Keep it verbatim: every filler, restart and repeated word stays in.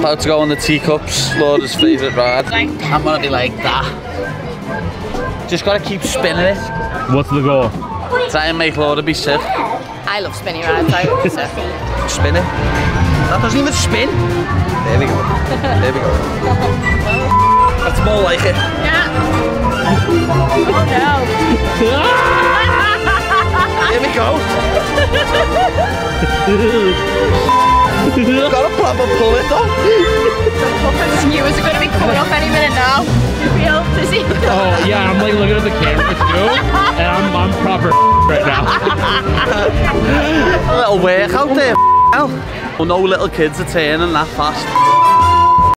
about to go on the teacups, Laura's favourite ride. I'm gonna be like that. Just gotta keep spinning it. What's the goal? Try and make Laura be sick. I love spinny rides, I would be sick. Spin it. That doesn't even spin. There we go. There we go. That's more like it. Yeah. Oh no. Here we go. You've got to proper pull it though. The viewers are going to be coming up any minute now. You feel dizzy? Oh yeah, I'm like looking at the camera too, and I'm, I'm proper right now. A little workout there. Well, no little kids are turning that fast.